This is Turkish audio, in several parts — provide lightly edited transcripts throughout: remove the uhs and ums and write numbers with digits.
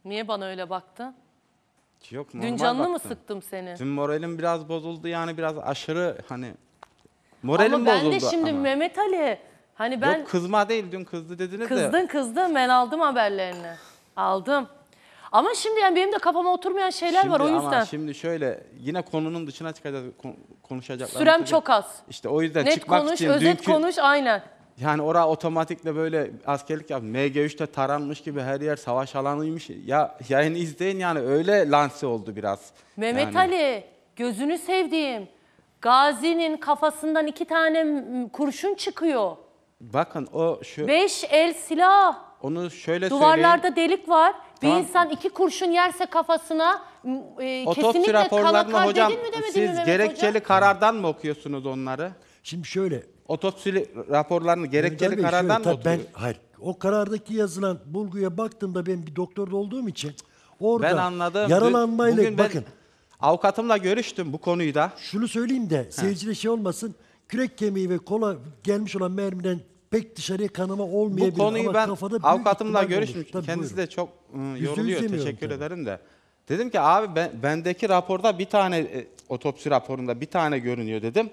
Niye bana öyle baktın? Yok, Dün normal canını mı baktım. sıktım seni? Dün moralim biraz bozuldu, yani biraz aşırı hani moralim Ama ben bozuldu de şimdi ama. Mehmet Ali, hani ben Yok, kızma değil, dün kızdı dediniz de. kızdın ben aldım haberlerini. Aldım. Ama şimdi yani benim de kafama oturmayan şeyler var o yüzden. Ama şimdi şöyle yine konunun dışına çıkacağız, konuşacaklar. Sürem çok az. İşte o yüzden Net çıkmak konuş, için özet dünkü, konuş aynen. yani orada otomatikle böyle askerlik yaptım. MG3'te taranmış gibi her yer savaş alanıymış. Ya yayını izleyin, yani öyle lanse oldu biraz. Mehmet Yani. Ali, gözünü sevdiğim. Gazi'nin kafasından 2 tane kurşun çıkıyor. Bakın o şu 5 el silah. onu şöyle Duvarlarda delik var. Tamam. Bir insan 2 kurşun yerse kafasına otopsi kesinlikle kana raporlarını kar hocam, dedin mi demedin mi siz Mehmet gerekçeli Hoca? karardan mı okuyorsunuz onları? Şimdi şöyle. Otopsi raporlarını gerekçeli Tabii karardan şöyle, mı ben okuyorsunuz? hayır. O karardaki yazılan bulguya baktığımda ben bir doktorda olduğum için orada Ben anladım. yaralanmayla Bugün ben bakın. avukatımla görüştüm bu konuyu da. Şunu söyleyeyim de seyircide şey olmasın. Kürek kemiği ve kola gelmiş olan mermiden pek dışarıya kanama olmayabilir. Bu konuyu ama ben kafada büyük avukatımla ihtimal görüşmüştüm. olur. Tabii, Kendisi buyurun. de çok %100 yoruluyor. demiyorum Teşekkür tabii. ederim de. Dedim ki abi bendeki raporda bir tane otopsi raporunda bir tane görünüyor dedim.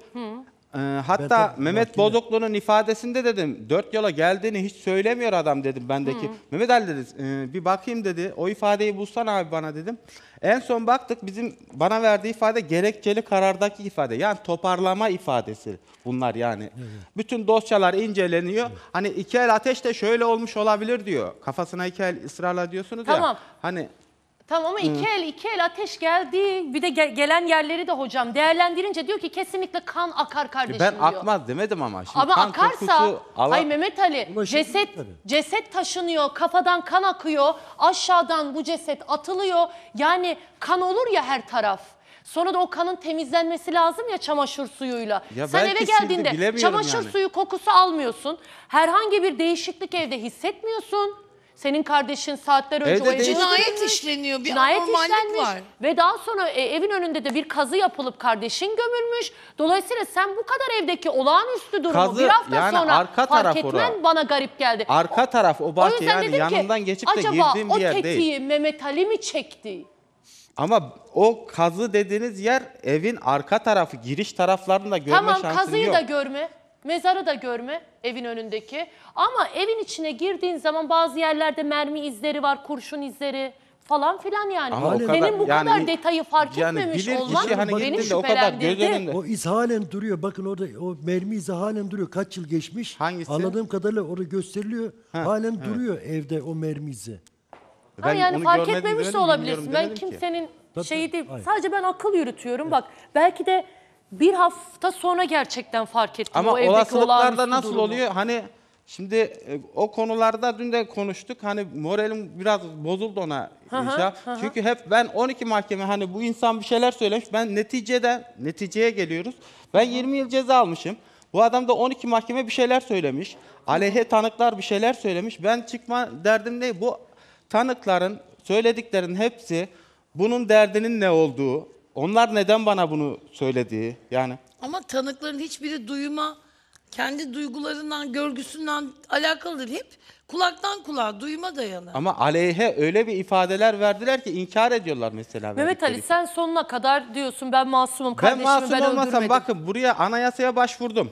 Hatta tabii Mehmet mahkeme- Bozoklu'nun ifadesinde dedim 4 yola geldiğini hiç söylemiyor adam dedim bendeki. Mehmet Ali dedi bir bakayım dedi, o ifadeyi bulsana abi bana dedim. En son baktık, bizim bana verdiği ifade gerekçeli karardaki ifade, yani toparlama ifadesi bunlar yani. Bütün dosyalar inceleniyor. Hani 2 el ateş de şöyle olmuş olabilir diyor. Kafasına 2 el ısrarla diyorsunuz Tamam. ya. Hani Tamam ama iki el ateş geldi. Bir de gelen yerleri de hocam değerlendirince diyor ki kesinlikle kan akar kardeşim ben diyor. akmaz demedim ama. Şimdi Ama kan akarsa, kokusu ay Mehmet Ali, Ulaşım ceset tabii. ceset taşınıyor, kafadan kan akıyor, aşağıdan bu ceset atılıyor. Yani kan olur ya her taraf. Sonra da o kanın temizlenmesi lazım ya çamaşır suyuyla. Ya sen belki eve sildi, geldiğinde bilemiyorum çamaşır yani. suyu kokusu almıyorsun. Herhangi bir değişiklik evde hissetmiyorsun. Senin kardeşin saatler önce Evde o evi Cinayet öldürmüş. işleniyor, bir Cinayet anormallik işlenmiş. var. Ve daha sonra evin önünde de bir kazı yapılıp kardeşin gömülmüş. Dolayısıyla sen bu kadar evdeki olağanüstü durumu Kazı, bir hafta yani sonra arka fark taraf etmen ora. bana garip geldi. arka taraf o O bahçe, yüzden yani dedim yanından ki geçip de acaba girdiğim o bir yer tetiği değil. Mehmet Ali mi çekti? Ama o kazı dediğiniz yer evin arka tarafı, giriş taraflarını görme Tamam şansın kazıyı yok. da görme, mezarı da görme evin önündeki. Ama evin içine girdiğin zaman bazı yerlerde mermi izleri var, kurşun izleri falan filan yani. Ama o Senin kadar- bu yani kadar detayı fark yani etmemiş bilir olman kişi hani beni gittiğinde o kadar göz şüphelendirdi. önünde. O iz halen duruyor. Bakın orada o mermi izi halen duruyor. Kaç yıl geçmiş? Hangisi? Anladığım kadarıyla orada gösteriliyor. Halen duruyor evde o mermi izi. Ama yani onu fark görmedim etmemiş de demedim, olabilirsin. bilmiyorum Ben demedim ki. kimsenin Tabii, şeyi tabii. değil. Hayır. Sadece ben akıl yürütüyorum. Bak belki de bir hafta sonra gerçekten fark ettim Ama o evdeki olasılıklarda olağanüstü nasıl durumu. oluyor? Hani şimdi o konularda dün de konuştuk. Hani moralim biraz bozuldu ona. Çünkü hep ben 12 mahkeme, hani bu insan bir şeyler söylemiş. Ben neticeye geliyoruz. Ben 20 yıl ceza almışım. Bu adam da 12 mahkeme bir şeyler söylemiş. Aleyhe tanıklar bir şeyler söylemiş. Ben çıkma derdim değil. Bu tanıkların söylediklerinin hepsi bunun derdinin ne olduğu, onlar neden bana bunu söylediği yani. Ama tanıkların hiçbiri duyuma, kendi duygularından, görgüsünden alakalıdır. Hep kulaktan kulağa, duyuma dayanır. Ama aleyhe öyle bir ifadeler verdiler ki inkar ediyorlar mesela. Mehmet Ali verdikleri. sen sonuna kadar diyorsun ben masumum Ben kardeşimi masum ben olmasam öldürmedim. bakın buraya anayasaya başvurdum.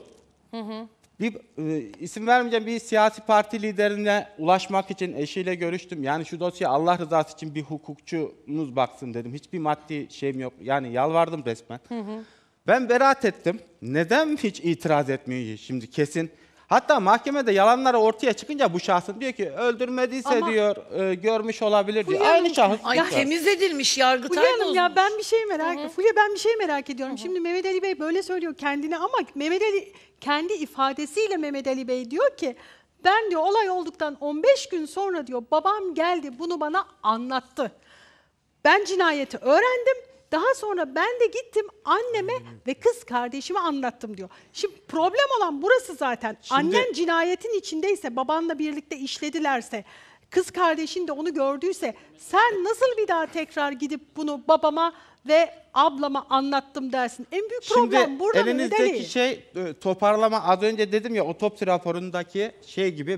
Bir isim vermeyeceğim bir siyasi parti liderine ulaşmak için eşiyle görüştüm. Yani şu dosya Allah rızası için bir hukukçunuz baksın dedim. Hiçbir maddi şeyim yok. Yani yalvardım resmen. Ben beraat ettim. Neden hiç itiraz etmiyor şimdi kesin? Hatta mahkemede yalanları ortaya çıkınca bu şahsın diyor ki öldürmediyse Ama- diyor görmüş olabilir diyor. Fulya Aynı Hanım- şahıs. Ay diyor. temiz edilmiş, Yargıtay Fulya Hanım bozmuş. ya ben bir şey Fulya ben bir şey merak ediyorum. Şimdi Mehmet Ali Bey böyle söylüyor kendine ama Mehmet Ali kendi ifadesiyle Mehmet Ali Bey diyor ki ben diyor olay olduktan 15 gün sonra diyor babam geldi bunu bana anlattı. Ben cinayeti öğrendim. Daha sonra ben de gittim anneme ve kız kardeşime anlattım diyor. Şimdi problem olan burası zaten. Şimdi- Annen cinayetin içindeyse, babanla birlikte işledilerse, kız kardeşin de onu gördüyse sen nasıl bir daha tekrar gidip bunu babama ve ablama anlattım dersin? En büyük problem Şimdi burada Mehmet Ali. elinizdeki şey toparlama, az önce dedim ya otopsi raporundaki şey gibi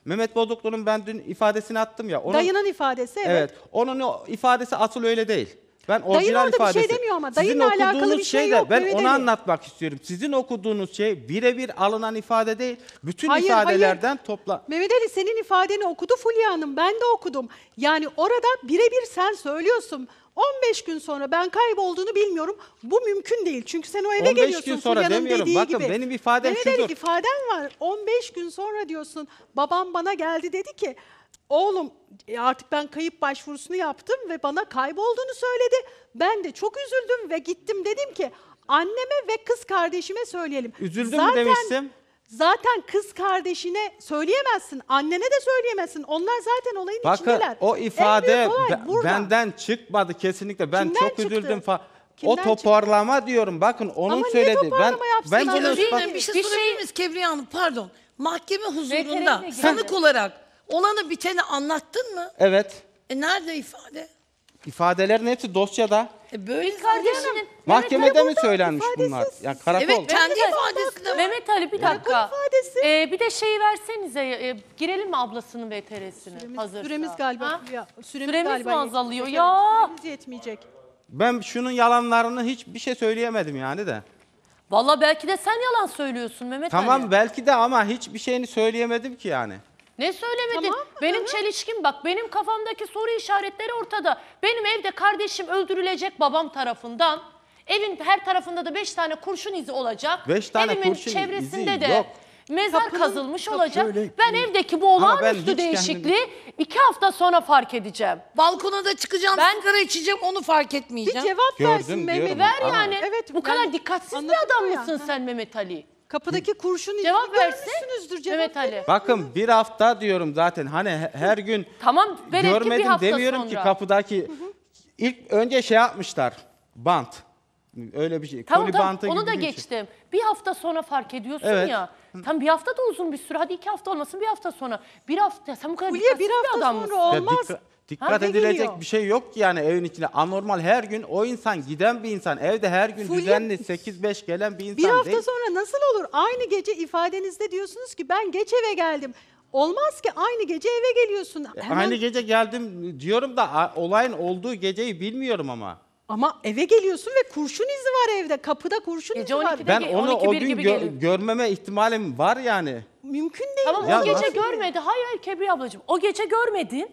Mehmet Bozoklu'nun ben dün ifadesini attım ya. Onun, Dayının ifadesi evet. evet. Onun o ifadesi asıl öyle değil. Ben Dayın orijinal orada bir şey ifadesi. demiyor ama Sizin dayınla alakalı okuduğunuz bir şey de, yok ben Mehmet onu Ali. anlatmak istiyorum. Sizin okuduğunuz şey birebir alınan ifade değil. Bütün Hayır, ifadelerden topla. Mehmet Ali senin ifadeni okudu Fulya Hanım. Ben de okudum. Yani orada birebir sen söylüyorsun. 15 gün sonra ben kaybolduğunu bilmiyorum. Bu mümkün değil. Çünkü sen o eve 15 geliyorsun gün sonra Fulya'nın demiyorum. dediği Bakın gibi. benim ifadem Mehmet Ali şudur. ifaden var. 15 gün sonra diyorsun. Babam bana geldi dedi ki oğlum artık ben kayıp başvurusunu yaptım ve bana kaybolduğunu söyledi. Ben de çok üzüldüm ve gittim dedim ki anneme ve kız kardeşime söyleyelim. Üzüldüm mü demiştim? Zaten kız kardeşine söyleyemezsin, annene de söyleyemezsin. Onlar zaten olayın Bakın içindeler. o En ifade büyük olay burada. benden çıkmadı kesinlikle. Ben Kimden çok çıktı? üzüldüm falan. Kimden O toparlama diyorum. Bakın onun Ama niye söyledi. toparlama yapsın? Ben Peki, bunu Özür bak, dilerim, bir şey bir sorabilir şey- miyiz Kebriye Hanım? Pardon. Mahkeme huzurunda Veteriner geldi. sanık olarak olanı biteni anlattın mı? evet. Nerede ifade? İfadelerin hepsi dosyada. Böyle Kardeşinin Mahkemede mi burada söylenmiş bunlar? ifadesiz. Yani karakol. Evet, kendi Mehmet Ali, ifadesi de var. Mehmet Ali bir dakika. ifadesi. Bir de şeyi versenize. Girelim mi ablasının VTR'sine? Süremiz galiba. Ha? Ya, Süremiz galiba mi azalıyor? yetmeyecek. Ya! Evet, süremiz yetmeyecek. Ben şunun yalanlarını hiçbir şey söyleyemedim yani de. Valla belki de sen yalan söylüyorsun Mehmet Tamam Ali. belki de ama hiçbir şeyini söyleyemedim ki yani. Ne söylemedin? Tamam, Benim çelişkim bak, benim kafamdaki soru işaretleri ortada. Benim evde kardeşim öldürülecek babam tarafından. Evin her tarafında da 5 tane kurşun izi olacak. 5 tane Evimin kurşun çevresinde izi de yok. mezar Kapının- kazılmış olacak. şöyle- Ben evdeki bu Ama ben olağanüstü hiç kendim- değişikliği 2 hafta sonra fark edeceğim. Balkona da çıkacağım, Ben- sigara içeceğim, onu fark Bir etmeyeceğim. cevap Gördüm, versin Mehmet. diyorum. Ver Ama- yani. Evet, Bu kadar yani dikkatsiz bir anlatıyor adam ya. mısın sen Mehmet Ali? Kapıdaki kurşun izini Cevap versin. görmüşsünüzdür, cevap Mehmet Ali. verin. Bakın bir hafta diyorum zaten hani her gün Tamam, belki bir görmedim hafta demiyorum sonra. ki kapıdaki. İlk önce şey yapmışlar. Bant. Öyle bir şey. Tamam Koli tamam, bantı onu gibi da bir şey. geçtim. Bir hafta sonra fark ediyorsun Evet. ya. Tam bir hafta da uzun bir süre. Hadi 2 hafta olmasın, bir hafta sonra. Bir hafta. Sen bu kadar Fulya, dikkatsiz bir hafta adam sonra mısın? o- Ya Olmaz. dikkat Ne edilecek geliyor? bir şey yok ki yani evin içinde. Anormal her gün o insan giden bir insan. Evde her gün Fulya- düzenli 8-5 gelen bir insan Bir hafta değil. sonra nasıl olur? Aynı gece ifadenizde diyorsunuz ki ben geç eve geldim. Olmaz ki aynı gece eve geliyorsun. Hemen- Aynı gece geldim diyorum da olayın olduğu geceyi bilmiyorum ama. Ama eve geliyorsun ve kurşun izi var evde. Kapıda kurşun Gece izi var. 12'de Ben Peki, onu 12 o bir gün gibi gelin. görmeme ihtimalim var yani. Mümkün değil. Tamam, Ya o gece nasıl- görmedi. Hayır hayır Kebriye ablacığım. O gece görmedin.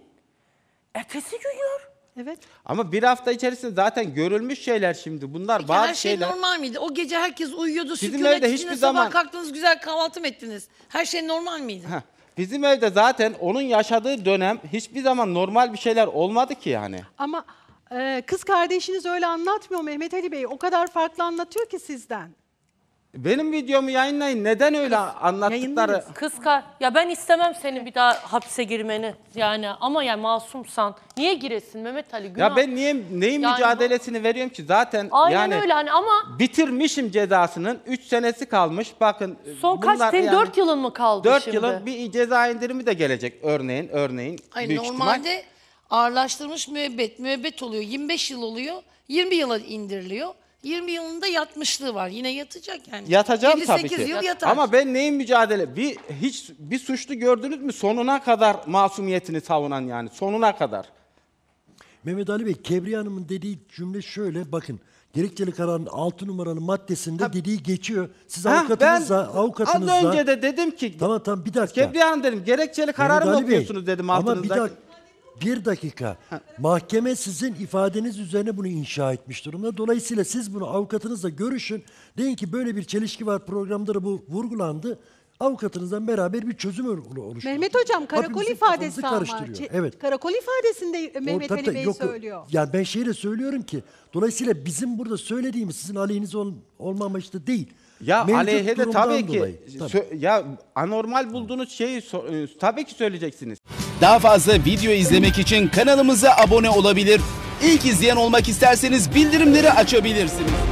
Ertesi gün gör. Evet. Ama bir hafta içerisinde zaten görülmüş şeyler şimdi. Bunlar Peki, bazı her şey şeyler. normal miydi? O gece herkes uyuyordu, Bizim sükunet evde içinde hiçbir sabah zaman- kalktınız, güzel kahvaltı mı ettiniz? Her şey normal miydi? Heh, bizim evde zaten onun yaşadığı dönem hiçbir zaman normal bir şeyler olmadı ki yani. Ama kız kardeşiniz öyle anlatmıyor Mehmet Ali Bey. O kadar farklı anlatıyor ki sizden. Benim videomu yayınlayın. Neden öyle anlattıkları? yayınlarız. Ya ben istemem senin bir daha hapse girmeni. Yani ama ya masumsan. Niye giresin Mehmet Ali? Günah. Ya ben neyin Yani mücadelesini veriyorum ki zaten Aynen yani öyle hani ama bitirmişim cezasının 3 senesi kalmış. Bakın son kaç bunlar senin yani 4 yılın mı kaldı 4 şimdi? yılın bir ceza indirimi de gelecek örneğin. Hayır, büyük ihtimal. normalde ağırlaştırılmış müebbet oluyor. 25 yıl oluyor, 20 yıla indiriliyor. 20 yılında yatmışlığı var. Yine yatacak yani. Yatacağım tabii 7-8 ki. yıl yatar. Ama ben neyin mücadele? Bir suçlu gördünüz mü sonuna kadar masumiyetini savunan yani sonuna kadar. Mehmet Ali Bey, Kebriye Hanım'ın dediği cümle şöyle, bakın. Gerekçeli kararın 6 numaralı maddesinde dediği geçiyor. Siz avukatınızla... Az önce de dedim ki Tamam bir dakika. Kebriye Hanım dedim gerekçeli kararı mı Mehmet Ali Bey, okuyorsunuz dedim ama altınızdaki. bir dakika. Mahkeme sizin ifadeniz üzerine bunu inşa etmiş durumda. Dolayısıyla siz bunu avukatınızla görüşün. Deyin ki böyle bir çelişki var, programda da bu vurgulandı. Avukatınızdan beraber bir çözüm oluşturun. Mehmet Hocam karakol Hepimizin ifadesi kafamızı ama. karıştırıyor. Evet. Karakol ifadesinde Mehmet Tabii, Ali Bey yok, söylüyor. Yani ben şeyi de söylüyorum ki dolayısıyla bizim burada söylediğimiz sizin aleyhinize olma amaçlı değil. Ya Mevcut aleyhe de durumdan tabii ki dolayı. Tabii. ya anormal bulduğunuz şeyi tabii ki söyleyeceksiniz. Daha fazla video izlemek için kanalımıza abone olabilir. İlk izleyen olmak isterseniz bildirimleri açabilirsiniz.